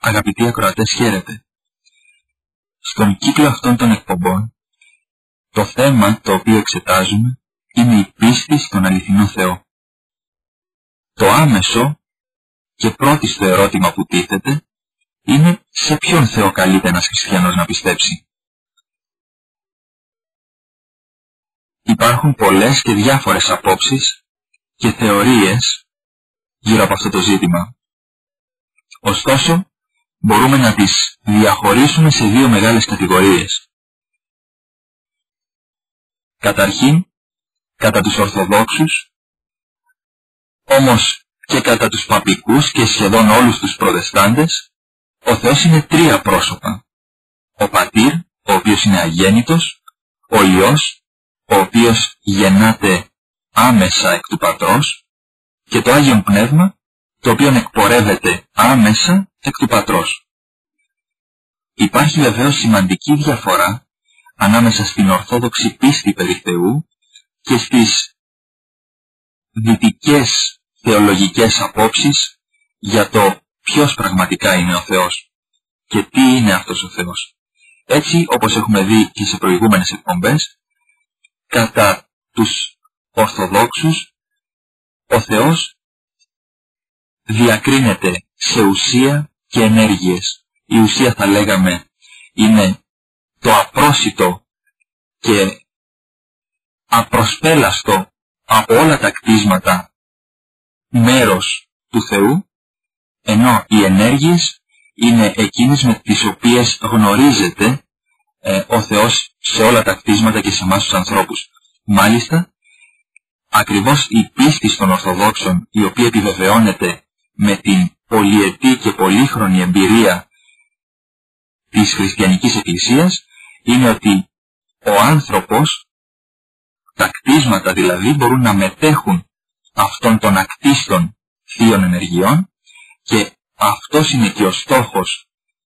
Αγαπητοί ακροατές, χαίρετε. Στον κύκλο αυτών των εκπομπών, το θέμα το οποίο εξετάζουμε είναι η πίστη στον αληθινό Θεό. Το άμεσο και πρώτιστο ερώτημα που τίθεται είναι σε ποιον Θεό καλείται ένας χριστιανός να πιστέψει. Υπάρχουν πολλές και διάφορες απόψεις και θεωρίες γύρω από αυτό το ζήτημα. Ωστόσο, μπορούμε να τις διαχωρίσουμε σε δύο μεγάλες κατηγορίες. Καταρχήν, κατά τους Ορθοδόξους, όμως και κατά τους Παπικούς και σχεδόν όλους τους Προτεστάντες, ο Θεός είναι τρία πρόσωπα. Ο Πατήρ, ο οποίος είναι αγέννητος, ο Υιός, ο οποίος γεννάται άμεσα εκ του Πατρός, και το Άγιον Πνεύμα, το οποίο εκπορεύεται άμεσα εκ του Πατρός. Υπάρχει βεβαίως σημαντική διαφορά ανάμεσα στην Ορθόδοξη πίστη περί Θεού και στις δυτικές θεολογικές απόψεις για το ποιος πραγματικά είναι ο Θεός και τι είναι αυτός ο Θεός. Έτσι, όπως έχουμε δει και σε προηγούμενες εκπομπές, κατά τους Ορθοδόξους ο Θεός διακρίνεται σε ουσία και ενέργειες. Η ουσία, θα λέγαμε, είναι το απρόσιτο και απροσπέλαστο από όλα τα κτίσματα μέρος του Θεού, ενώ οι ενέργειες είναι εκείνες με τις οποίες γνωρίζεται ο Θεός σε όλα τα κτίσματα και σε εμάς τους ανθρώπους. Μάλιστα, ακριβώς η πίστη των Ορθοδόξων, η οποία επιβεβαιώνεται με την πολυετή και πολύχρονη εμπειρία της χριστιανικής εκκλησίας, είναι ότι ο άνθρωπος, τα κτίσματα δηλαδή, μπορούν να μετέχουν αυτών των ακτίστων θείων ενεργειών, και αυτός είναι και ο στόχος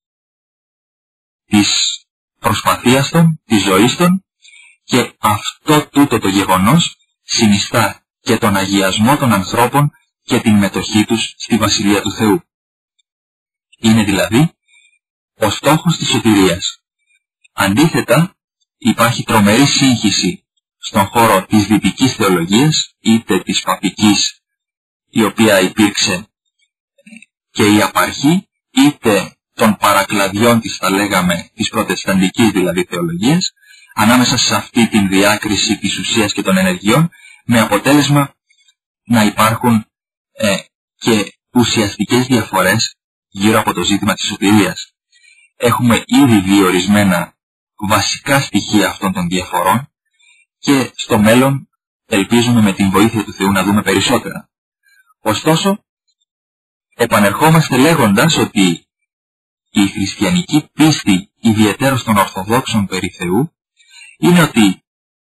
της προσπαθίας των, της ζωής των, και αυτό τούτο το γεγονός συνιστά και τον αγιασμό των ανθρώπων και την μετοχή τους στη Βασιλεία του Θεού. Είναι δηλαδή ο στόχος της σωτηρίας. Αντίθετα, υπάρχει τρομερή σύγχυση στον χώρο της δυτικής θεολογίας, είτε της παπικής, η οποία υπήρξε και η απαρχή, είτε των παρακλαδιών της, θα λέγαμε, της προτεσταντικής δηλαδή θεολογίας, ανάμεσα σε αυτή την διάκριση της ουσίας και των ενεργειών, με αποτέλεσμα να υπάρχουν και ουσιαστικές διαφορές γύρω από το ζήτημα της σωτηρίας. Έχουμε ήδη δει ορισμένα βασικά στοιχεία αυτών των διαφορών και στο μέλλον ελπίζουμε με την βοήθεια του Θεού να δούμε περισσότερα. Ωστόσο, επανερχόμαστε λέγοντας ότι η χριστιανική πίστη, ιδιαιτέρως των Ορθοδόξων περί Θεού, είναι ότι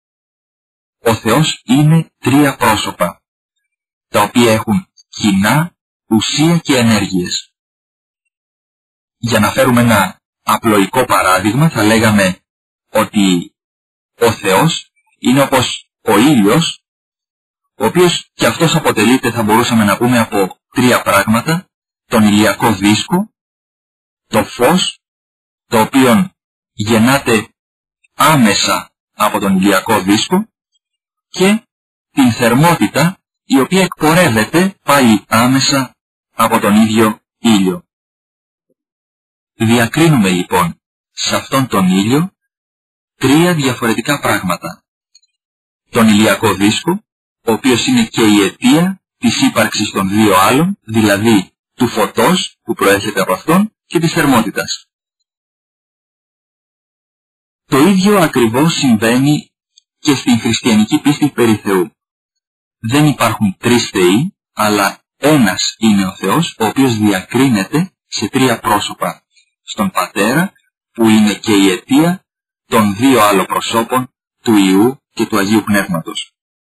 ο Θεός είναι τρία πρόσωπα, τα οποία έχουν κοινά ουσία και ενέργειες. Για να φέρουμε ένα απλοϊκό παράδειγμα, θα λέγαμε ότι ο Θεός είναι όπως ο ήλιος, ο οποίος και αυτός αποτελείται, θα μπορούσαμε να πούμε, από τρία πράγματα: τον ηλιακό δίσκο, το φως, το οποίο γεννάται άμεσα από τον ηλιακό δίσκο, και την θερμότητα, η οποία εκπορεύεται πάλι άμεσα από τον ίδιο ήλιο. Διακρίνουμε λοιπόν σε αυτόν τον ήλιο τρία διαφορετικά πράγματα. Τον ηλιακό δίσκο, ο οποίος είναι και η αιτία της ύπαρξης των δύο άλλων, δηλαδή του φωτός που προέρχεται από αυτόν και της θερμότητας. Το ίδιο ακριβώς συμβαίνει και στην χριστιανική πίστη περί Θεού. Δεν υπάρχουν τρεις Θεοί, αλλά ένας είναι ο Θεός, ο οποίος διακρίνεται σε τρία πρόσωπα. Στον Πατέρα, που είναι και η αιτία των δύο άλλων προσώπων, του Υιού και του Αγίου Πνεύματος.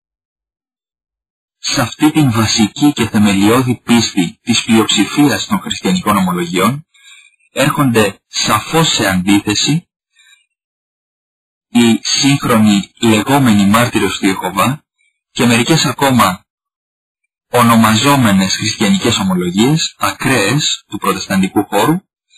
Σε αυτή την βασική και θεμελιώδη πίστη της πλειοψηφίας των χριστιανικών ομολογιών έρχονται σαφώς σε αντίθεση οι σύγχρονοι λεγόμενοι μάρτυρες του Ιεχωβά και μερικές ακόμα ονομαζόμενες χριστιανικές ομολογίες, ακραίες του προτεσταντικού χώρου,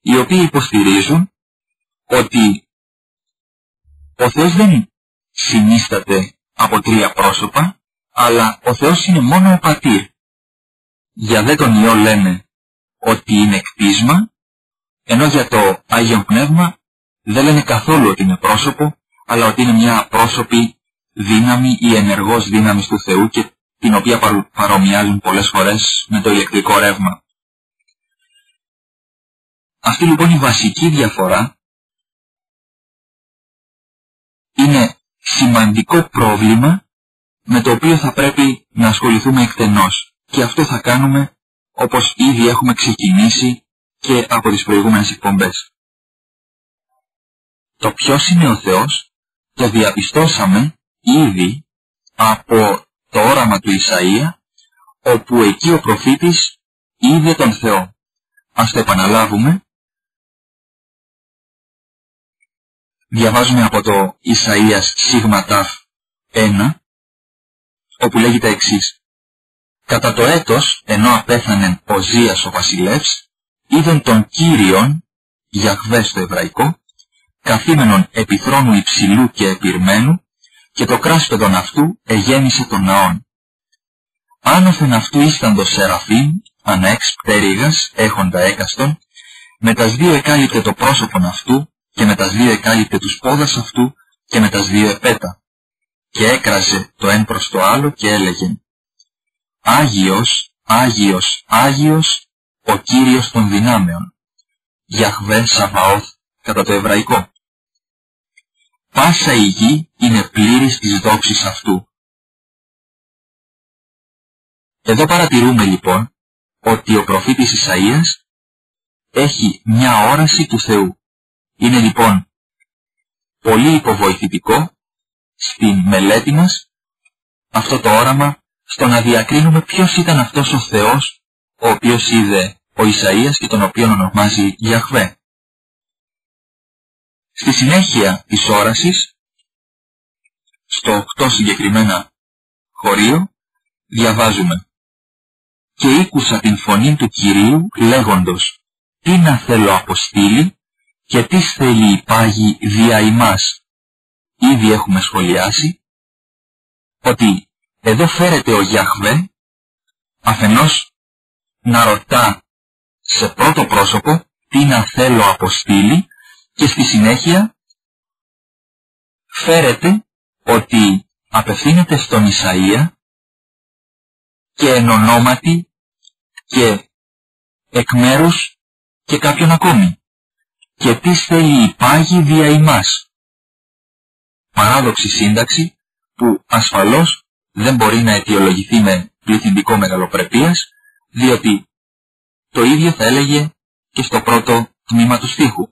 οι οποίοι υποστηρίζουν ότι ο Θεός δεν συνίσταται από τρία πρόσωπα, αλλά ο Θεός είναι μόνο ο Πατήρ. Για δε τον Υιό λένε ότι είναι κτίσμα, ενώ για το Άγιον Πνεύμα δεν λένε καθόλου ότι είναι πρόσωπο, αλλά ότι είναι μια απρόσωπη δύναμη ή ενεργός δύναμης του Θεού, και την οποία παρομοιάζουν πολλές φορές με το ηλεκτρικό ρεύμα. Αυτή λοιπόν η βασική διαφορά είναι σημαντικό πρόβλημα με το οποίο θα πρέπει να ασχοληθούμε εκτενώς, και αυτό θα κάνουμε όπως ήδη έχουμε ξεκινήσει και από τις προηγούμενες εκπομπές. Το ποιος είναι ο Θεός το διαπιστώσαμε ήδη από το όραμα του Ισαΐα, όπου εκεί ο προφήτης είδε τον Θεό. Ας το επαναλάβουμε. Διαβάζουμε από το Ισαΐας σίγμα 1, όπου λέγει τα εξής. Κατά το έτος, ενώ απέθανε Οζίας ο βασιλεύς, είδον τον Κύριον, Γιαχβέ στο εβραϊκό, καθήμενον επί θρόνου υψηλού και επιρμένου, και το κράσπεδον αυτού εγέμισε τον ναόν. Άνωθεν αυτού ίσταντος Σεραφείμ, ανά 6 πτέρυγας, έχοντα έκαστον, με τας 2 εκάλυπτε το πρόσωπον αυτού, και με τας 2 εκάλυπτε τους πόδας αυτού, και με τας 2 επέτα. Και έκραζε το ένα προς το άλλο και έλεγε: Άγιος, Άγιος, Άγιος, ο Κύριος των δυνάμεων, Γιαχβέ Σαβαώθ κατά το εβραϊκό. Πάσα η γη είναι πλήρης της δόξης αυτού. Εδώ παρατηρούμε λοιπόν ότι ο προφήτης Ισαΐας έχει μια όραση του Θεού. Είναι λοιπόν πολύ υποβοηθητικό στην μελέτη μας αυτό το όραμα, στο να διακρίνουμε ποιος ήταν αυτός ο Θεός ο οποίος είδε ο Ισαΐας και τον οποίον ονομάζει Γιαχβέ. Στη συνέχεια της όρασης, στο 8 συγκεκριμένα χωρίο, διαβάζουμε: «Και ήκουσα την φωνή του Κυρίου λέγοντος, τι να θέλω αποστείλει και τι θέλει υπάγει δια ημάς». Ήδη έχουμε σχολιάσει ότι εδώ φέρεται ο Γιαχβέ αφενός να ρωτά σε πρώτο πρόσωπο τι να θέλω αποστείλει, και στη συνέχεια φέρεται ότι απευθύνεται στον Ισαΐα και εν ονόματι και εκ μέρους και κάποιον ακόμη. Και τι θέλει υπάγει δια ημάς. Παράδοξη σύνταξη που ασφαλώς δεν μπορεί να αιτιολογηθεί με πληθυντικό μεγαλοπρεπίας, διότι το ίδιο θα έλεγε και στο πρώτο τμήμα του στίχου.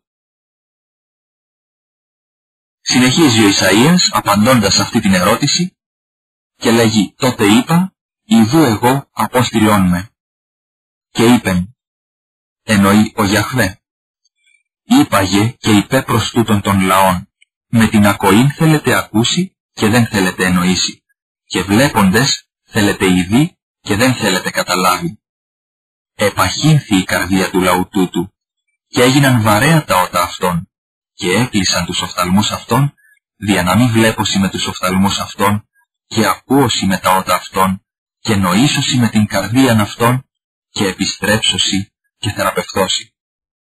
Συνεχίζει ο Ισαΐας απαντώντας αυτή την ερώτηση και λέγει: «Τότε είπα, ιδού εγώ απόστηλόν με». Και είπεν, εννοεί ο Γιαχβέ, «Είπαγε και είπε προς τούτον των λαών, με την ακοήν θέλετε ακούσει και δεν θέλετε εννοήσει, και βλέποντες θέλετε ειδεί και δεν θέλετε καταλάβει. Επαχύνθη η καρδία του λαού τούτου και έγιναν βαρέα τα ότα αυτών, και έκλεισαν τους οφθαλμούς αυτών, δια να μην βλέπωσι με τους οφθαλμούς αυτών, και ακούωσι με τα ότα αυτών, και νοήσωσι με την καρδίαν αυτών, και επιστρέψωσι και θεραπευθώσι».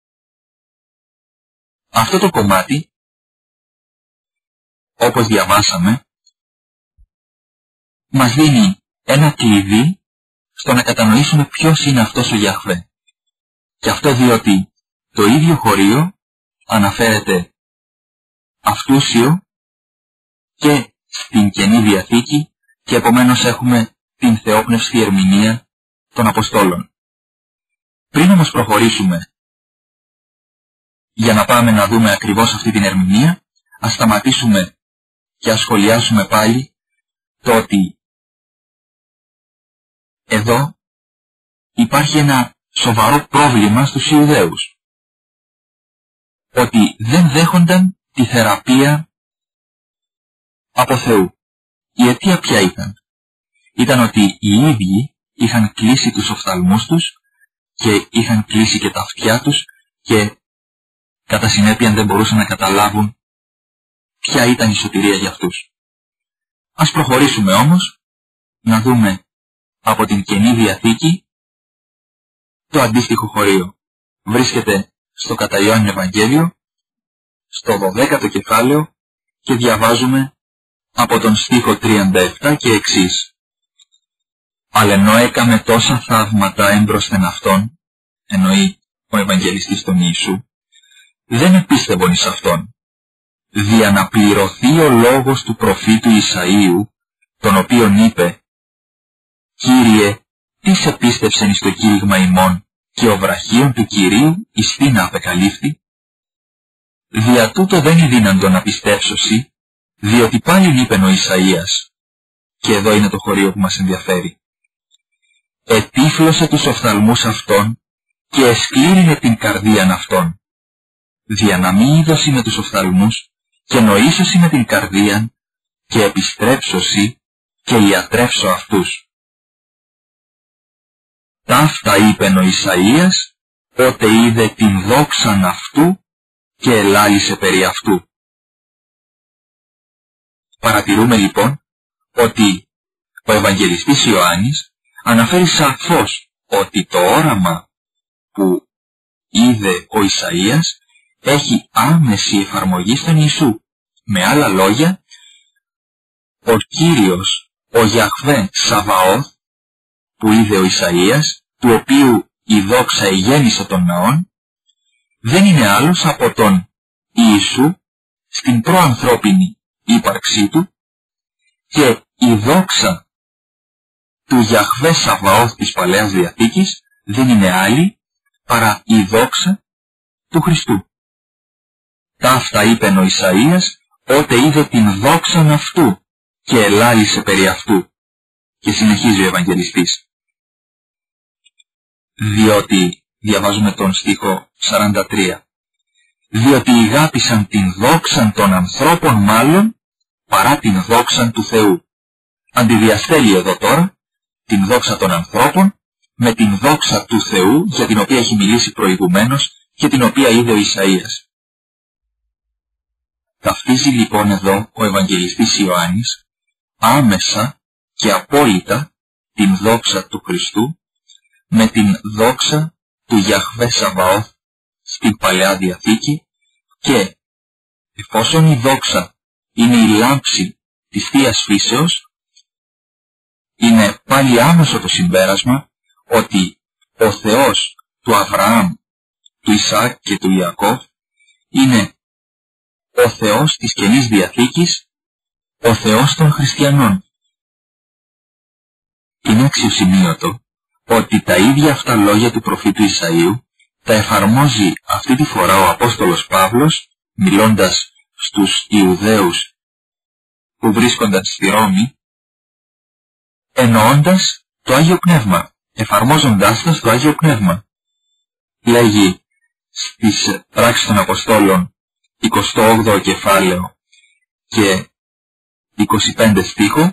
Αυτό το κομμάτι, όπως διαβάσαμε, μας δίνει ένα κλειδί στο να κατανοήσουμε ποιος είναι αυτός ο Γιαχβέ. Και αυτό διότι το ίδιο χωρίο αναφέρεται αυτούσιο και στην Καινή Διαθήκη, και επομένως έχουμε την θεόπνευστη ερμηνεία των Αποστόλων. Πριν όμως προχωρήσουμε για να πάμε να δούμε ακριβώς αυτή την ερμηνεία, ας σταματήσουμε και ας σχολιάσουμε πάλι το ότι εδώ υπάρχει ένα σοβαρό πρόβλημα στους Ιουδαίους. Ότι δεν δέχονταν τη θεραπεία από Θεού. Η αιτία ποια ήταν? Ήταν ότι οι ίδιοι είχαν κλείσει τους οφθαλμούς τους και είχαν κλείσει και τα αυτιά τους και κατά συνέπεια δεν μπορούσαν να καταλάβουν ποια ήταν η σωτηρία για αυτούς. Ας προχωρήσουμε όμως να δούμε από την Καινή Διαθήκη το αντίστοιχο χωρίο. Βρίσκεται στο κατά Ιωάννη Ευαγγέλιο, στο 12ο κεφάλαιο και διαβάζουμε από τον στίχο 37 και εξής. Αλλά ενώ έκαμε τόσα θαύματα έμπροσθεν αυτόν, εννοεί ο Ευαγγελιστής τον Ιησού, δεν επίστευον εις αυτόν, δια να πληρωθεί ο λόγος του προφήτου Ισαΐου, τον οποίον είπε «Κύριε, τι σε πίστευσεν εις το κήρυγμα ημών και ο βραχίων του Κυρίου εις τι να απεκαλύφθη? Δια τούτο δεν ειδύναντο να πιστέψωσι, διότι πάλιν είπεν ο Ισαΐας». Και εδώ είναι το χωρίο που μας ενδιαφέρει. «Ετύφλωσε τους οφθαλμούς αυτών και εσκλήρινε την καρδίαν αυτών, δια να μη είδωσι με τους οφθαλμούς και νοήσωσι με την καρδίαν και επιστρέψωσι και ιατρεύσω αυτούς». Ταύτα είπεν ο Ισαΐας, ότε είδε την δόξαν αυτού και ελάλησε περί αυτού. Παρατηρούμε λοιπόν ότι ο Ευαγγελιστής Ιωάννης αναφέρει σαφώς ότι το όραμα που είδε ο Ισαΐας έχει άμεση εφαρμογή στον Ιησού. Με άλλα λόγια, ο Κύριος, ο Γιαχβέ Σαβαώθ, που είδε ο Ισαΐας, του οποίου η δόξα εγέννησε των ναών, δεν είναι άλλος από τον Ιησού στην προανθρώπινη ύπαρξή του, και η δόξα του Γιαχβέ Σαβαώθ της Παλαιάς Διαθήκης δεν είναι άλλη παρά η δόξα του Χριστού. Ταύτα είπεν ο Ισαΐας, ότε είδε την δόξαν αυτού και ελάλησε περί αυτού. Και συνεχίζει ο Ευαγγελιστής. Διότι, διαβάζουμε τον στίχο 43, διότι ηγάπησαν την δόξαν των ανθρώπων μάλλον παρά την δόξαν του Θεού. Αντιδιαστέλει εδώ τώρα την δόξα των ανθρώπων με την δόξα του Θεού, για την οποία έχει μιλήσει προηγουμένως και την οποία είδε ο Ισαΐας. Ταυτίζει λοιπόν εδώ ο Ευαγγελιστής Ιωάννης άμεσα και απόλυτα την δόξα του Χριστού με την δόξα του Γιαχβέ Σαβαώθ στην Παλαιά Διαθήκη, και εφόσον η δόξα είναι η λάμψη της Θείας Φύσεως, είναι πάλι άμεσο το συμπέρασμα ότι ο Θεός του Αβραάμ, του Ισαάκ και του Ιακώβ είναι ο Θεός της Καινής Διαθήκης, ο Θεός των χριστιανών. Είναι αξιοσημείωτο ότι τα ίδια αυτά λόγια του προφήτου Ισαΐου τα εφαρμόζει αυτή τη φορά ο Απόστολος Παύλος, μιλώντας στους Ιουδαίους που βρίσκονταν στη Ρώμη, εννοώντας το Άγιο Πνεύμα, εφαρμόζοντάς τα στο Άγιο Πνεύμα. Λέγει στις Πράξεις των Αποστόλων 28ο κεφάλαιο και 25 στίχο,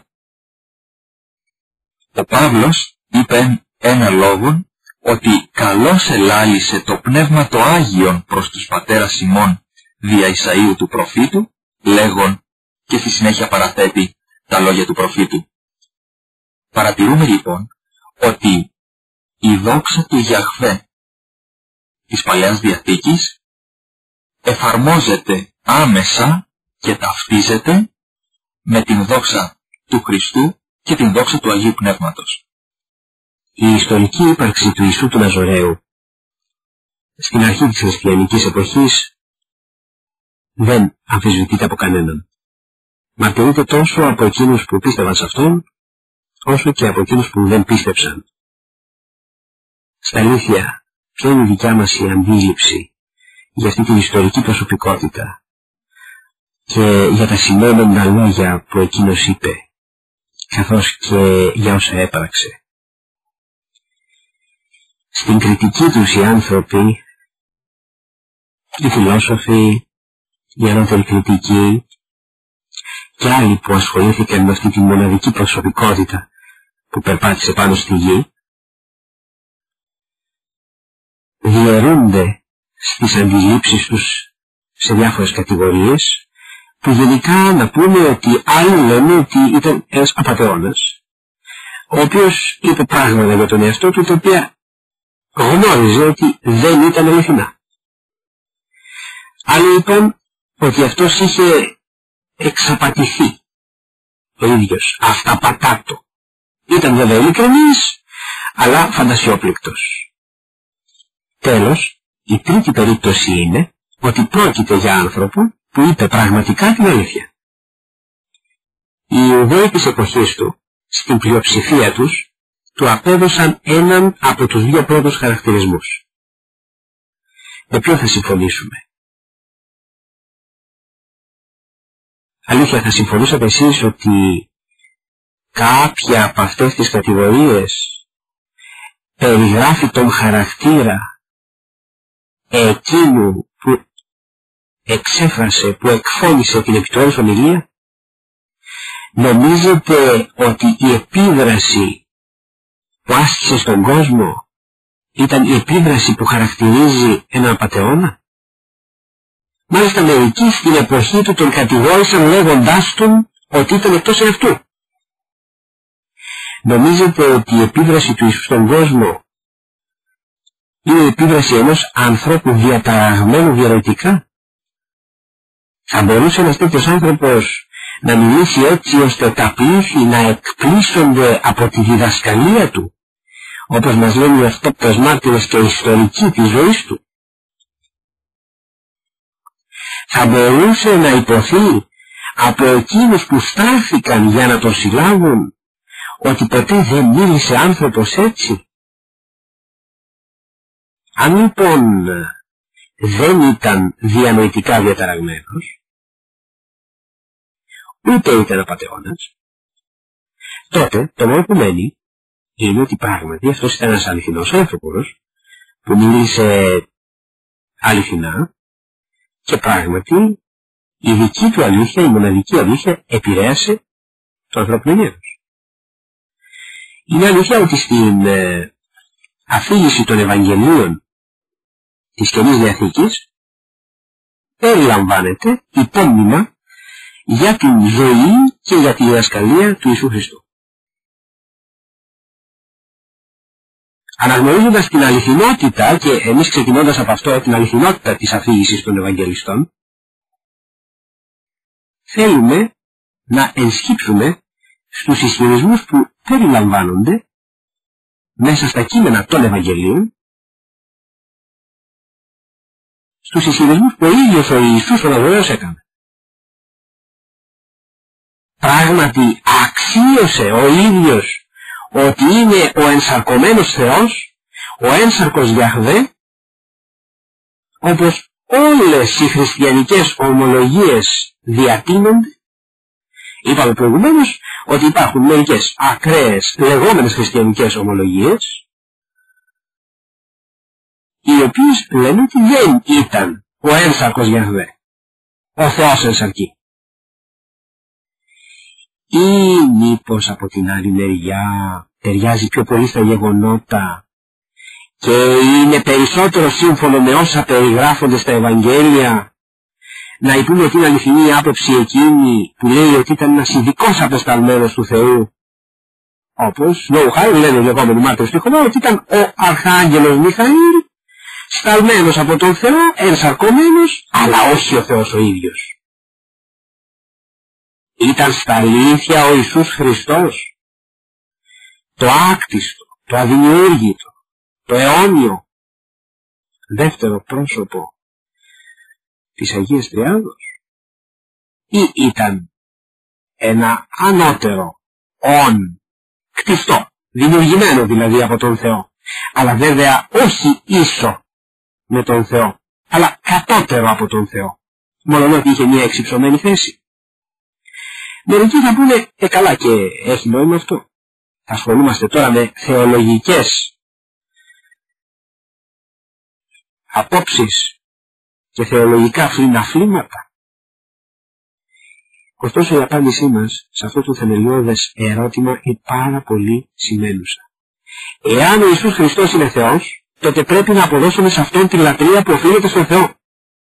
ο Παύλος είπε ένα λόγον ότι καλώς ελάλησε το Πνεύμα το Άγιον προς τους πατέρας ημών δια Ισαΐου του προφήτου, λέγον, και στη συνέχεια παραθέτει τα λόγια του προφήτου. Παρατηρούμε λοιπόν ότι η δόξα του Γιαχβέ της Παλαιάς Διαθήκης εφαρμόζεται άμεσα και ταυτίζεται με την δόξα του Χριστού και την δόξα του Αγίου Πνεύματος. Η ιστορική ύπαρξη του Ιησού του Ναζωραίου στην αρχή της χριστιανικής εποχής δεν αμφισβητείται από κανέναν. Μαρτυρείται τόσο από εκείνους που πίστευαν σε Αυτόν, όσο και από εκείνους που δεν πίστεψαν. Στα αλήθεια, ποια είναι η δικιά μας η αντίληψη για αυτή την ιστορική προσωπικότητα και για τα σημαίνοντα λόγια που εκείνος είπε, καθώς και για όσα έπραξε? Στην κριτική τους οι άνθρωποι, οι φιλόσοφοι, οι ανώτεροι κριτικοί και άλλοι που ασχολήθηκαν με αυτή τη μοναδική προσωπικότητα που περπάτησε πάνω στη γη, διαιρούνται στις αντιλήψεις τους σε διάφορες κατηγορίες, που γενικά να πούμε ότι άλλοι λένε ότι ήταν ένας απατεώνας, ο οποίος είπε πράγματα για τον εαυτό του, τα οποία γνώριζε ότι δεν ήταν αληθινά. Άλλοι είπαν ότι αυτός είχε εξαπατηθεί ο ίδιος, αυταπατάτο. Ήταν βέβαια ειλικρινής, αλλά φαντασιόπληκτος. Τέλος, η τρίτη περίπτωση είναι ότι πρόκειται για άνθρωπο που είπε πραγματικά την αλήθεια. Οι Ιουδαίοι της εποχής του, στην πλειοψηφία τους, του απέδωσαν έναν από τους δύο πρώτους χαρακτηρισμούς. Με ποιον θα συμφωνήσουμε? Αλήθεια, θα συμφωνήσατε εσείς ότι κάποια από αυτές τις κατηγορίες περιγράφει τον χαρακτήρα εκείνου που εξέφρασε, που εκφώνησε την επιτρέπουσα ομιλία? Νομίζετε ότι η επίδραση που άσκησε στον κόσμο ήταν η επίδραση που χαρακτηρίζει έναν απατεώνα? Μάλιστα μερικοί στην εποχή του τον κατηγόρησαν λέγοντάς τον ότι ήταν εκτός εαυτού. Νομίζετε ότι η επίδραση του Ιησού στον κόσμο είναι η επίδραση ενός ανθρώπου διαταραγμένου διανοητικά? Θα μπορούσε ένας τέτοιος άνθρωπος να μιλήσει έτσι ώστε τα πλήθη να εκπλήσονται από τη διδασκαλία του, όπως μας λένε οι αυτόπτες μάρτυρες και ιστορικοί της ζωής του? Θα μπορούσε να υποθεί από εκείνους που στάθηκαν για να τον συλλάβουν ότι ποτέ δεν μίλησε άνθρωπος έτσι? Αν λοιπόν δεν ήταν διανοητικά διαταραγμένος, ούτε ήταν απατεώνας, τότε το μόνο που μένει είναι ότι πράγματι αυτός ήταν ένας αληθινός άνθρωπος που μίλησε αληθινά και πράγματι η δική του αλήθεια, η μοναδική αλήθεια επηρέασε το ανθρώπινο γένος. Είναι αλήθεια ότι στην αφήγηση των Ευαγγελίων της Καινής Διαθήκης περιλαμβάνεται υπόμνημα για την ζωή και για τη διδασκαλία του Ιησού Χριστού. Αναγνωρίζοντας την αληθινότητα, και εμείς ξεκινώντας από αυτό την αληθινότητα της αφήγησης των Ευαγγελιστών, θέλουμε να ενσκύψουμε στους ισχυρισμούς που περιλαμβάνονται μέσα στα κείμενα των Ευαγγελίων, στους ισχυρισμούς που ο ίδιος ο Ιησούς ο Ναζωραίος έκανε. Πράγματι αξίωσε ο ίδιος ότι είναι ο ενσαρκωμένος Θεός, ο ένσαρκος Γιαχβέ, όπως όλες οι χριστιανικές ομολογίες διατείνονται. Είπαμε προηγουμένως ότι υπάρχουν μερικές ακραίες λεγόμενες χριστιανικές ομολογίες, οι οποίες λένε ότι δεν ήταν ο ένσαρκος Γιαχβέ, ο Θεός ενσαρκεί. Ή μήπως από την άλλη μεριά ταιριάζει πιο πολύ στα γεγονότα και είναι περισσότερο σύμφωνο με όσα περιγράφονται στα Ευαγγέλια, να πούμε ότι είναι αληθινή η άποψη εκείνη που λέει ότι ήταν ένας ειδικός απεσταλμένος του Θεού, όπως λόγω χάρη λένε οι λεγόμενοι μάρτυρες του Ιεχωβά ότι ήταν ο Αρχάγγελος Μιχαήλ, σταλμένος από τον Θεό, ενσαρκωμένος, αλλά όχι ο Θεός ο ίδιος. Ήταν στα αλήθεια ο Ιησούς Χριστός, το άκτιστο, το αδημιούργητο, το αιώνιο δεύτερο πρόσωπο της Αγίας Τριάδος, ή ήταν ένα ανώτερο όν, κτιστό, δημιουργημένο δηλαδή από τον Θεό, αλλά βέβαια όχι ίσο με τον Θεό, αλλά κατώτερο από τον Θεό, μόνο ότι είχε μια εξυψωμένη θέση. Μερικοί θα πούνε, καλά και έχει νόημα αυτό. Θα ασχολούμαστε τώρα με θεολογικές απόψεις και θεολογικά φλιναφλήματα. Ωστόσο η απάντησή μας σε αυτό το θεμελιώδες ερώτημα είναι πάρα πολύ σημαίνουσα. Εάν ο Ιησούς Χριστός είναι Θεός, τότε πρέπει να αποδώσουμε σε Αυτόν τη λατρεία που οφείλεται στον Θεό.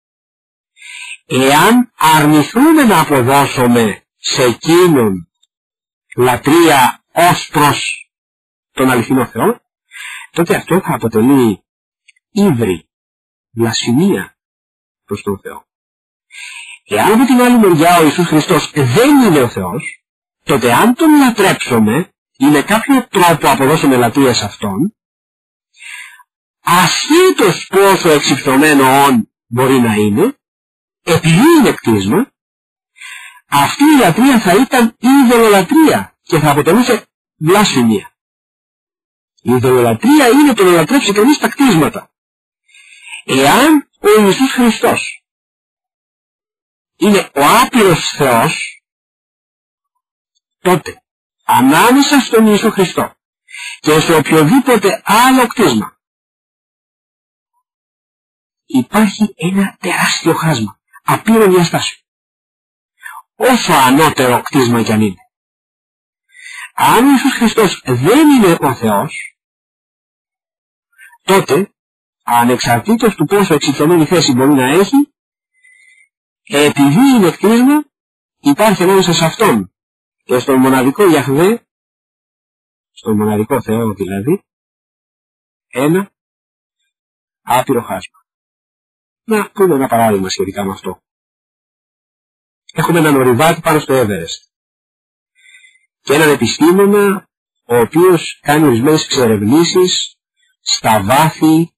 Εάν αρνηθούμε να αποδώσουμε σε Εκείνον λατρεία ως προς τον αληθινό Θεό, τότε αυτό θα αποτελεί ύβρι, βλασφημία προς τον Θεό. Εάν από την άλλη μεριά ο Ιησούς Χριστός δεν είναι ο Θεός, τότε αν τον λατρέψουμε ή με κάποιο τρόπο αποδώσουμε λατρεία σε Αυτόν, ασχέτως πόσο εξυψωμένο όν μπορεί να είναι, επειδή είναι κτίσμα, αυτή η λατρεία θα ήταν ειδωλολατρεία και θα αποτελούσε βλασφημία. Η ειδωλολατρεία είναι το να λατρέψει κανείς τα κτίσματα. Εάν ο Ιησούς Χριστός είναι ο άπειρος Θεός, τότε ανάμεσα στον Ιησού Χριστό και σε οποιοδήποτε άλλο κτίσμα υπάρχει ένα τεράστιο χάσμα, απείρων διαστάσεων, όσο ανώτερο κτίσμα κι αν είναι. Αν ο Ιησούς Χριστός δεν είναι ο Θεός, τότε ανεξαρτήτως του πόσο εξυψωμένη θέση μπορεί να έχει, επειδή είναι κτίσμα, υπάρχει ανάμεσα σε Αυτόν και στον μοναδικό Ιαχβέ, στον μοναδικό Θεό δηλαδή, ένα άπειρο χάσμα. Να πούμε ένα παράδειγμα σχετικά με αυτό. Έχουμε έναν ορειβάτη πάνω στο Έβερεστ και έναν επιστήμονα ο οποίος κάνει ορισμένες εξερευνήσεις στα βάθη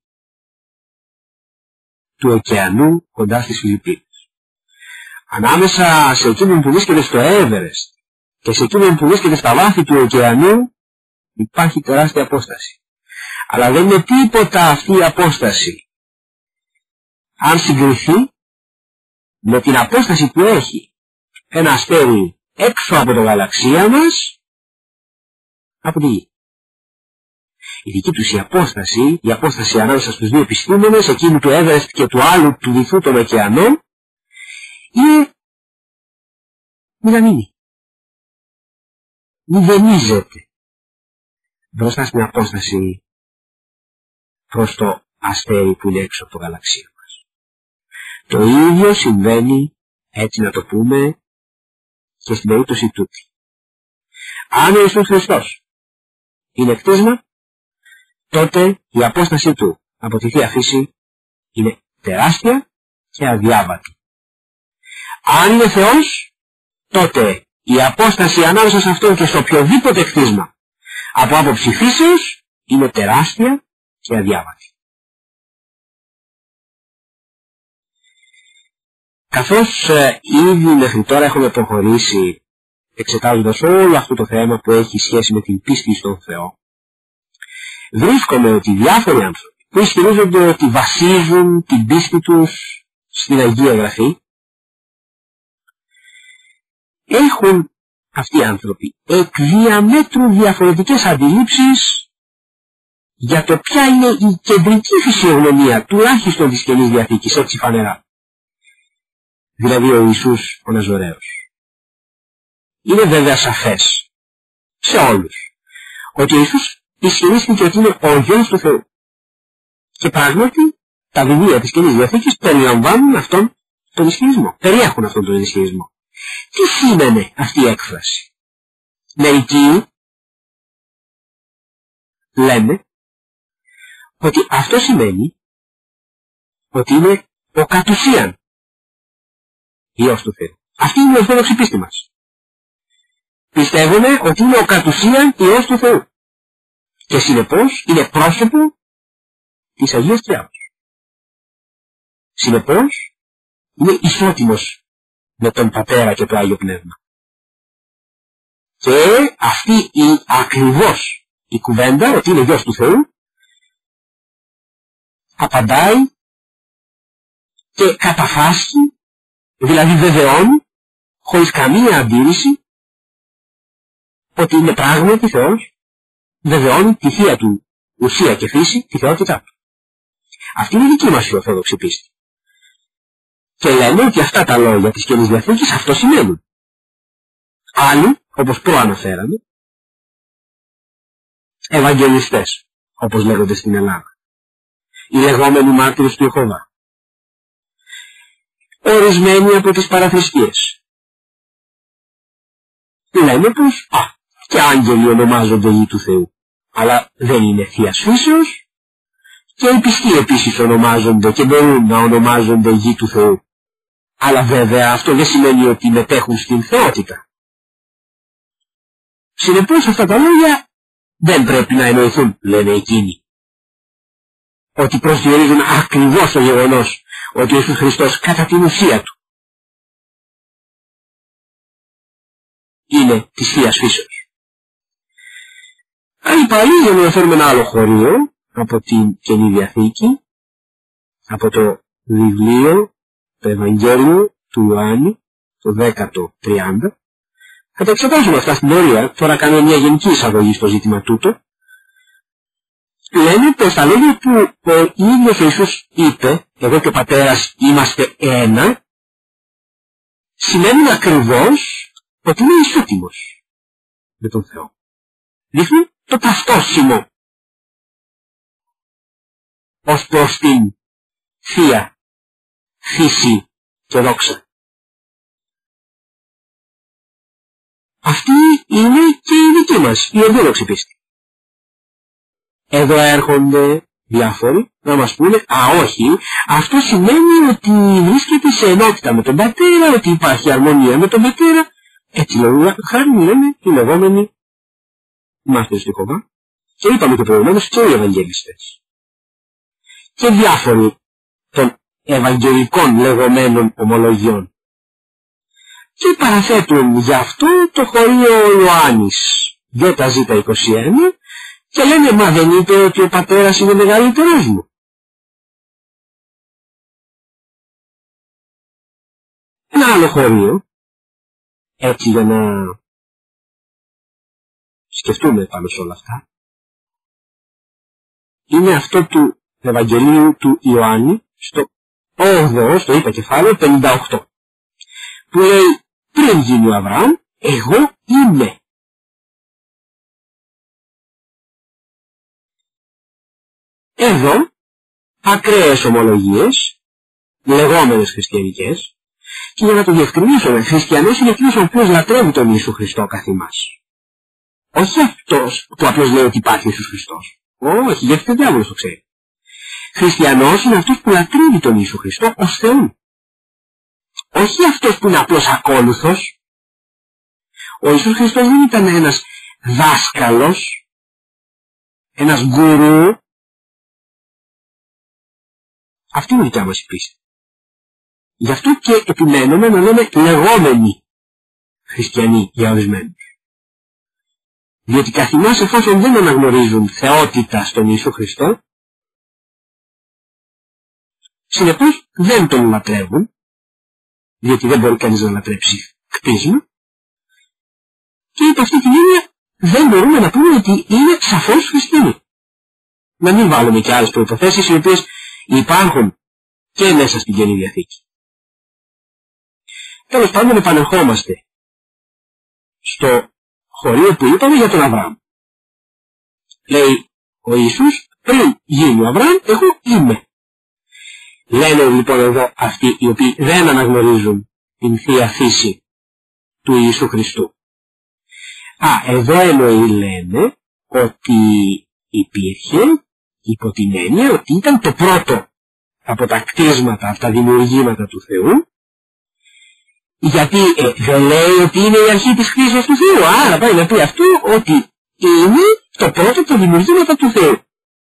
του ωκεανού κοντά στις Φιλιππίνες. Ανάμεσα σε εκείνον που βρίσκεται στο Έβερεστ και σε εκείνον που βρίσκεται στα βάθη του ωκεανού υπάρχει τεράστια απόσταση. Αλλά δεν είναι τίποτα αυτή η απόσταση αν συγκριθεί με την απόσταση που έχει ένα αστέρι έξω από το γαλαξία μας από τη Γη. Η δική τους η απόσταση ανάμεσα στους δύο επιστήμονες, εκείνου του Έβερεστ και του άλλου του βυθού των ωκεανών, είναι μηδαμινή. Μηδενίζεται μπροστά στην απόσταση προς το αστέρι που είναι έξω από το γαλαξία μας. Το ίδιο συμβαίνει, έτσι να το πούμε, και στην περίπτωση τούτη. Αν ο Ιησούς Χριστός είναι κτίσμα, τότε η απόσταση του από τη Θεία Φύση είναι τεράστια και αδιάβατη. Αν είναι Θεός, τότε η απόσταση ανάμεσα σε Αυτόν και σε οποιοδήποτε κτίσμα από άποψη φύσεως είναι τεράστια και αδιάβατη. Καθώς ήδη μέχρι τώρα έχουμε προχωρήσει εξετάζοντας όλο αυτό το θέμα που έχει σχέση με την πίστη στον Θεό, βρίσκομαι ότι διάφοροι άνθρωποι που ισχυρίζονται ότι βασίζουν την πίστη τους στην Αγία Γραφή, έχουν αυτοί οι άνθρωποι εκ διαμέτρου διαφορετικές αντιλήψεις για το ποια είναι η κεντρική φυσιογνωμία τουλάχιστον της Καινής Διαθήκης, έτσι φανερά. Δηλαδή ο Ιησούς ο Ναζωραίος. Είναι βέβαια σαφές σε όλους ότι ο Ιησούς ισχυρίστηκε ότι είναι ο Γιος του Θεού. Και πράγματι τα βιβλία της Καινής Διαθήκης περιλαμβάνουν αυτόν τον ισχυρισμό. Περιέχουν αυτόν τον ισχυρισμό. Τι σήμαινε αυτή η έκφραση? Μερικοί λένε ότι αυτό σημαίνει ότι είναι ο κατ' ουσίαν Υιός του Θεού. Αυτή είναι η ορθόδοξη πίστη μας. Πιστεύουμε ότι είναι ο κατ' ουσίαν Υιός του Θεού. Και συνεπώς είναι πρόσωπο της Αγίας Τριάδος. Συνεπώς είναι ισότιμος με τον Πατέρα και το Άγιο Πνεύμα. Και αυτή η ακριβώς η κουβέντα ότι είναι Υιός του Θεού απαντάει και καταφάσκει, δηλαδή βεβαιώνει χωρίς καμία αντίρρηση ότι είναι πράγματι Θεός, βεβαιώνει τη θεία του ουσία και φύση, τη θεότητά του. Αυτή είναι η δική μας η ορθόδοξη πίστη. Και λέμε ότι αυτά τα λόγια της Καινής Διαθήκης αυτό σημαίνουν. Άλλοι, όπως προαναφέραμε, Ευαγγελιστές, όπως λέγονται στην Ελλάδα, οι λεγόμενοι μάρτυρες του Ιεχωβά. Ορισμένοι από τις παραθρησκείες λένε πως και άγγελοι ονομάζονται γη του Θεού, αλλά δεν είναι θείας φύσεως, και οι πιστοί επίσης ονομάζονται και μπορούν να ονομάζονται γη του Θεού. Αλλά βέβαια αυτό δεν σημαίνει ότι μετέχουν στην θεότητα. Συνεπώς αυτά τα λόγια δεν πρέπει να εννοηθούν, λένε εκείνοι, ότι προσδιορίζουν ακριβώς το γεγονός ότι ο Ιησούς Χριστός κατά την ουσία του είναι της θείας φύσεως. Αν πάλι για να αναφέρουμε ένα άλλο χωρίο από την Καινή Διαθήκη, από το βιβλίο, το Ευαγγέλιο του Ιωάννη, το 10-30, θα τα εξετάσουμε αυτά στην πορεία. Τώρα κάνω μια γενική εισαγωγή στο ζήτημα τούτο. Λένε πως τα λόγια που ο ίδιος ο Ιησούς είπε, εγώ και ο Πατέρας είμαστε ένα, σημαίνουν ακριβώς ότι είναι ισότιμος με τον Θεό. Δείχνουν το ταυτόσιμο ως προς την θεία φύση και δόξα. Αυτή είναι και η δική μας, η ορθόδοξη πίστη. Εδώ έρχονται διάφοροι να μας πούνε, όχι, αυτό σημαίνει ότι βρίσκεται σε ενότητα με τον Πατέρα, ότι υπάρχει αρμονία με τον Πατέρα. Έτσι λέγουν, χάρη λένε οι λεγόμενοι μάρτυρες του Ιεχωβά, και είπαμε και προηγουμένως και οι Ευαγγελιστές. Και διάφοροι των ευαγγελικών λεγόμενων ομολογιών. Και παραθέτουν γι' αυτό το χωρίο Ιωάννης ΔΖ21 και λένε, μα δεν είπε ότι ο Πατέρας είναι μεγαλύτερος μου. Ένα άλλο χωρίο, έτσι για να σκεφτούμε πάνω σε όλα αυτά, είναι αυτό του Ευαγγελίου του Ιωάννη στο 8ο, στο είπα κεφάλαιο 58, που λέει, πριν γίνει ο Αβραάμ, εγώ είμαι. Εδώ, ακραίες ομολογίες, λεγόμενες χριστιανικές, και για να το διευκρινίσουμε, χριστιανός είναι εκείνος ο οποίος λατρεύει τον Ιησού Χριστό καθ' ημάς. Όχι αυτός που απλώς λέει ότι υπάρχει ο Ιησούς Χριστός. Όχι, γιατί ο διάβολος το ξέρει. Χριστιανός είναι αυτός που λατρεύει τον Ιησού Χριστό ως Θεού. Όχι αυτός που είναι απλώς ακόλουθος. Ο Ιησούς Χριστός δεν ήταν ένας δάσκαλος, ένας γκουρού. Αυτή είναι η δικιά μας η πίστη. Γι' αυτό και επιμένουμε να λέμε λεγόμενοι χριστιανοί για ορισμένους. Διότι καθ' ημάς, εφόσον δεν αναγνωρίζουν θεότητα στον Ιησού Χριστό, συνεπώς δεν τον λατρεύουν, διότι δεν μπορεί κανείς να λατρέψει κτίσμα, και υπ' αυτή την έννοια δεν μπορούμε να πούμε ότι είναι σαφώς χριστιανοί. Να μην βάλουμε και άλλες προϋποθέσεις οι οποίες υπάρχουν και μέσα στην Καινή Διαθήκη. Τέλος πάντων, επανερχόμαστε στο χωρίο που είπαμε για τον Αβραάμ. Λέει ο Ιησούς, πριν γίνει ο Αβραάμ, εγώ είμαι. Λένε λοιπόν εδώ αυτοί οι οποίοι δεν αναγνωρίζουν την θεία φύση του Ιησού Χριστού. Εδώ εννοεί, λένε, ότι υπήρχε υπό την έννοια ότι ήταν το πρώτο από τα κτίσματα, από τα δημιουργήματα του Θεού, γιατί δεν λέει ότι είναι η αρχή της κτίσεως του Θεού. Άρα πάει να πει αυτό ότι είναι το πρώτο από τα δημιουργήματα του Θεού.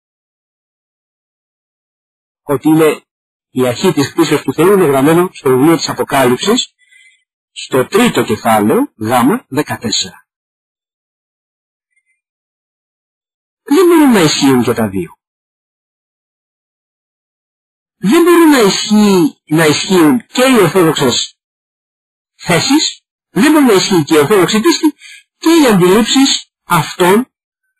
Ότι είναι η αρχή της κτίσεως του Θεού είναι γραμμένο στο βιβλίο της Αποκάλυψης, στο 3ο κεφάλαιο, Γ 14. Δεν μπορούν να ισχύουν και τα δύο. Δεν μπορούν να ισχύουν και οι ορθόδοξες θέσεις, δεν μπορεί να ισχύει και η ορθόδοξη πίστη και οι αντιλήψεις αυτών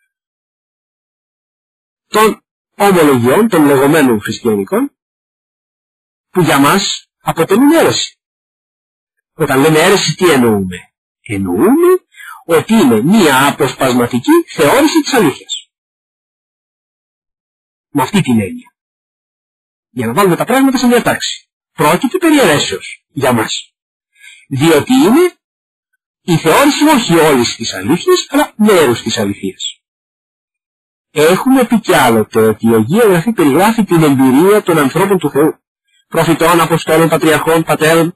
των ομολογιών, των λεγόμενων χριστιανικών, που για μας αποτελούν αίρεση. Όταν λέμε αίρεση, τι εννοούμε? Εννοούμε ότι είναι μία αποσπασματική θεώρηση της αλήθειας. Με αυτή την έννοια. Για να βάλουμε τα πράγματα σε μια τάξη. Πρόκειται περί αιρέσεως για μας. Διότι είναι η θεώρηση όχι όλης της αλήθειας, αλλά μέρους της αληθείας. Έχουμε πει κι άλλοτε ότι η Αγία Γραφή περιγράφει την εμπειρία των ανθρώπων του Θεού. Προφητών, Αποστόλων, Πατριαρχών, Πατέρων.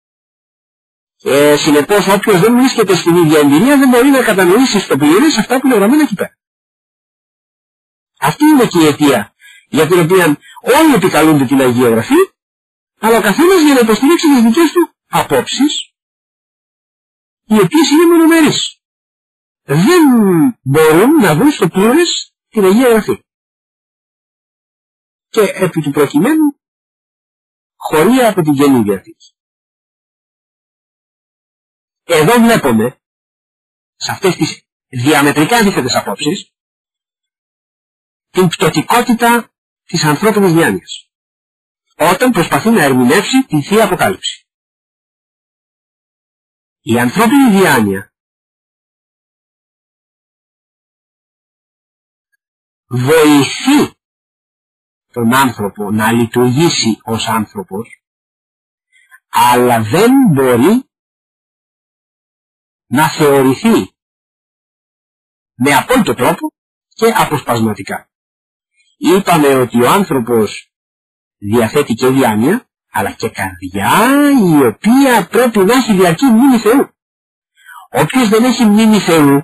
Συνεπώς όποιος δεν βρίσκεται στην ίδια εμπειρία δεν μπορεί να κατανοήσει στο πλήρες αυτά που είναι γραμμένα εκεί πέρα. Αυτή είναι και η αιτία για την οποία όλοι επικαλούνται την Αγία Γραφή, αλλά ο καθένας για να υποστηρίξει τις δικές του απόψεις, οι οποίες είναι μονομερείς. Δεν μπορούν να δουν στο πλήρες την Αγία Γραφή. Και επί του προκειμένου χωρία από την Καινή Διαθήκη. Εδώ βλέπουμε, σε αυτές τις διαμετρικά αντίθετες απόψεις, την πτωτικότητα της ανθρώπινης διάνοιας, όταν προσπαθεί να ερμηνεύσει την Θεία Αποκάλυψη. Η ανθρώπινη διάνοια βοηθεί τον άνθρωπο να λειτουργήσει ως άνθρωπος, αλλά δεν μπορεί να θεωρηθεί με απόλυτο τρόπο και αποσπασματικά. Είπαμε ότι ο άνθρωπος διαθέτει και διάνοια, αλλά και καρδιά, η οποία πρέπει να έχει διαρκή μνήμη Θεού. Όποιος δεν έχει μνήμη Θεού,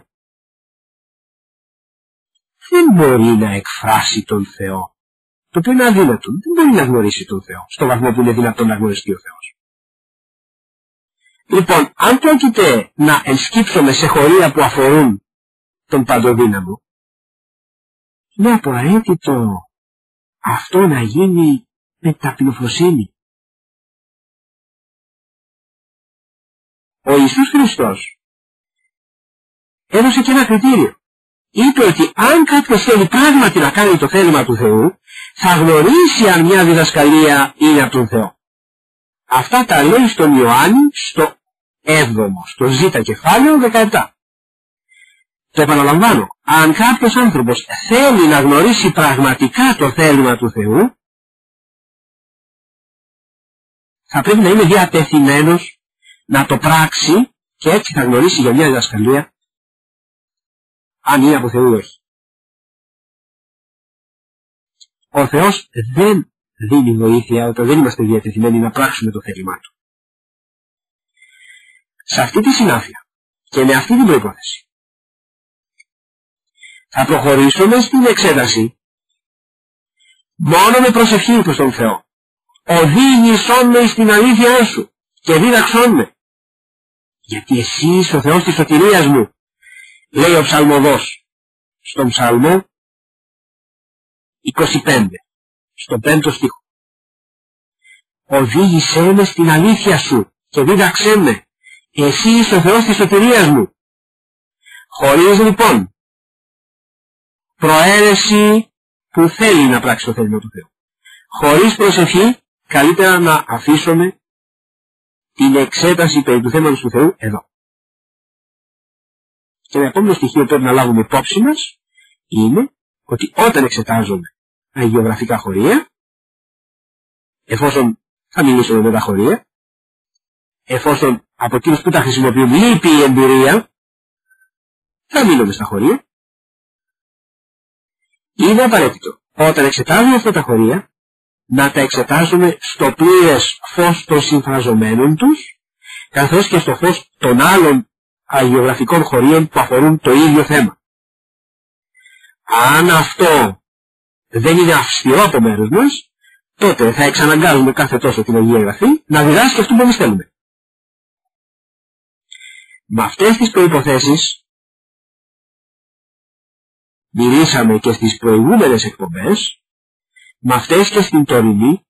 δεν μπορεί να εκφράσει τον Θεό. Το οποίο είναι αδύνατο. Δεν μπορεί να γνωρίσει τον Θεό, στο βαθμό που είναι δυνατόν να γνωριστεί ο Θεός. Λοιπόν, αν πρόκειται να ενσκύψουμε σε χωρία που αφορούν τον Παντοδύναμο, είναι απαραίτητο αυτό να γίνει με ταπεινοφροσύνη. Ο Ιησούς Χριστός έδωσε και ένα κριτήριο. Είπε ότι αν κάποιος θέλει πράγματι να κάνει το θέλημα του Θεού, θα γνωρίσει αν μια διδασκαλία είναι από τον Θεό. Αυτά τα λέει στον Ιωάννη στο 7ο, στο Ζ κεφάλαιο 17. Το επαναλαμβάνω, αν κάποιος άνθρωπος θέλει να γνωρίσει πραγματικά το θέλημα του Θεού, θα πρέπει να είναι διατεθειμένος να το πράξει και έτσι θα γνωρίσει για μια διδασκαλία αν είναι από Θεού ή όχι. Ο Θεός δεν δίνει βοήθεια όταν δεν είμαστε διατεθειμένοι να πράξουμε το θέλημά Του. Σε αυτή τη συνάφεια και με αυτή την προϋπόθεση θα προχωρήσουμε στην εξέταση μόνο με προσευχή προς τον Θεό. Οδήγησόν με στην αλήθεια Σου και δίδαξόν με, γιατί εσύ είσαι ο Θεός της σωτηρίας μου, λέει ο ψαλμοδός στον ψαλμό 25, στον 5ο στίχο. Οδήγησέ με στην αλήθεια Σου και δίδαξέ με, εσύ είσαι ο Θεός της σωτηρίας μου. Χωρίς λοιπόν προαίρεση που θέλει να πράξει το θέλημα του Θεού, χωρίς προσευχή, καλύτερα να αφήσουμε την εξέταση περί του θέματος του Θεού εδώ. Και το επόμενο στοιχείο που πρέπει να λάβουμε υπόψη μας είναι ότι όταν εξετάζουμε αγιογραφικά χωρία, εφόσον θα μιλήσουμε με τα χωρία, εφόσον από εκείνους που τα χρησιμοποιούν λείπει η εμπειρία, θα μείνουμε στα χωρία. Είναι απαραίτητο όταν εξετάζουμε αυτά τα χωρία να τα εξετάζουμε στο πλήρες φως των συμφραζομένων τους, καθώς και στο φως των άλλων αγιογραφικών χωρίων που αφορούν το ίδιο θέμα. Αν αυτό δεν είναι αυστηρό από μέρους μας, τότε θα εξαναγκάζουμε κάθε τόσο την Αγία Γραφή να διδάσκει αυτό που εμείς θέλουμε. Με αυτές τις προϋποθέσεις μιλήσαμε και στις προηγούμενες εκπομπές, με αυτές και στην τωρινή,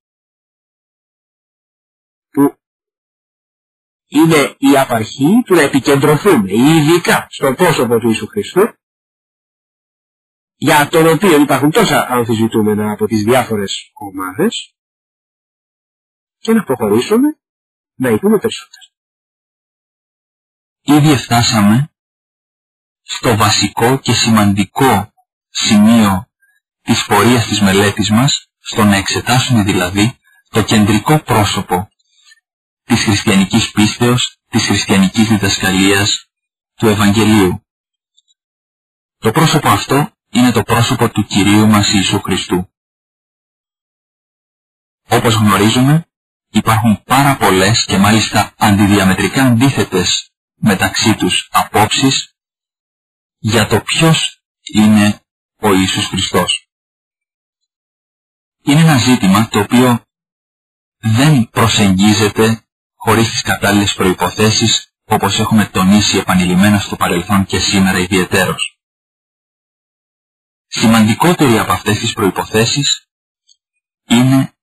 που είναι η απαρχή του να επικεντρωθούμε ειδικά στο πρόσωπο του Ιησού Χριστού, για τον οποίο υπάρχουν τόσα αμφισβητούμενα από τις διάφορες ομάδες, και να προχωρήσουμε να ηθούμε περισσότερο. Ήδη φτάσαμε στο βασικό και σημαντικό σημείο της πορείας της μελέτης μας, στο να εξετάσουμε δηλαδή το κεντρικό πρόσωπο της χριστιανικής πίστεως, της χριστιανικής διδασκαλίας, του Ευαγγελίου. Το πρόσωπο αυτό είναι το πρόσωπο του Κυρίου μας Ιησού Χριστού. Όπως γνωρίζουμε, υπάρχουν πάρα πολλές και μάλιστα αντιδιαμετρικά αντίθετες μεταξύ τους απόψεις για το ποιος είναι ο Ιησούς Χριστός. Είναι ένα ζήτημα το οποίο δεν προσεγγίζεται χωρίς τις κατάλληλες προϋποθέσεις, όπως έχουμε τονίσει επανειλημμένα στο παρελθόν και σήμερα ιδιαιτέρως. Σημαντικότερη από αυτές τις προϋποθέσεις είναι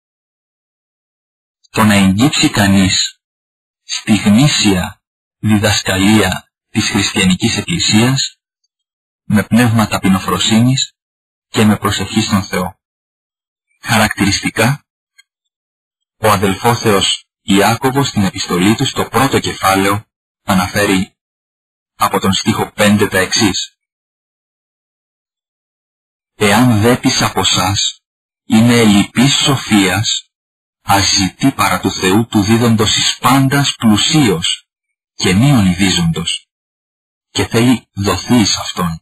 το να εγγύψει κανείς στη γνήσια διδασκαλία της χριστιανικής εκκλησίας με πνεύμα ταπεινοφροσύνης και με προσευχή στον Θεό. Χαρακτηριστικά, ο αδελφόθεος Ιάκωβος στην επιστολή του στο πρώτο κεφάλαιο αναφέρει από τον στίχο 5 τα εξής: «Εάν δέπεις από εσάς είναι λυπής σοφίας, ας ζητεί παρά του Θεού του δίδοντος εις πάντας πλουσίως και μη ονειδίζοντος, και θέλει δοθεί εις Αυτόν.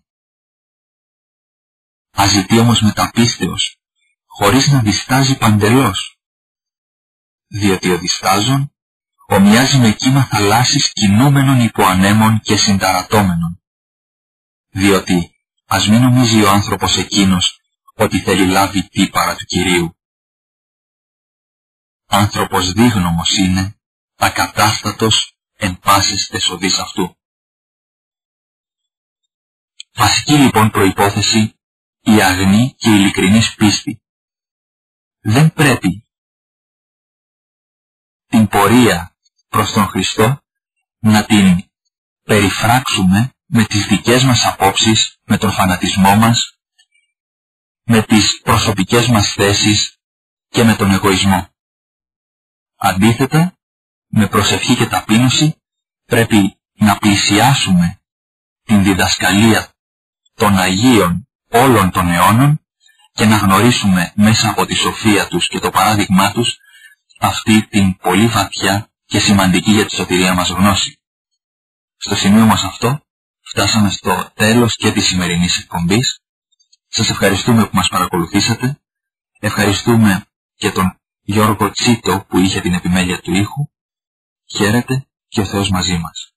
Ας ζητεί όμως με τα πίστεως, χωρίς να διστάζει παντελώς, διότι ο διστάζων ομοιάζει με κύμα θαλάσσης κινούμενων υπό ανέμων και συνταρατώμενων. Διότι ας μην νομίζει ο άνθρωπος εκείνος ότι θέλει λάβει τι παρά του Κυρίου. Άνθρωπος δίγνωμος είναι, ακατάστατος εν πάσης τες οδείς αυτού». Βασική λοιπόν προϋπόθεση, η αγνή και ειλικρινής πίστη. Δεν πρέπει την πορεία προς τον Χριστό να την περιφράξουμε με τις δικές μας απόψεις, με τον φανατισμό μας, με τις προσωπικές μας θέσεις και με τον εγωισμό. Αντίθετα, με προσευχή και ταπείνωση πρέπει να πλησιάσουμε την διδασκαλία των Αγίων όλων των αιώνων και να γνωρίσουμε μέσα από τη σοφία τους και το παράδειγμά τους αυτή την πολύ βαθιά και σημαντική για τη σωτηρία μας γνώση. Στο σημείο μας αυτό φτάσαμε στο τέλος και της σημερινής εκπομπής. Σας ευχαριστούμε που μας παρακολουθήσατε. Ευχαριστούμε και τον Γιώργο Τσίτο που είχε την επιμέλεια του ήχου. Χαίρετε και ο Θεός μαζί μας.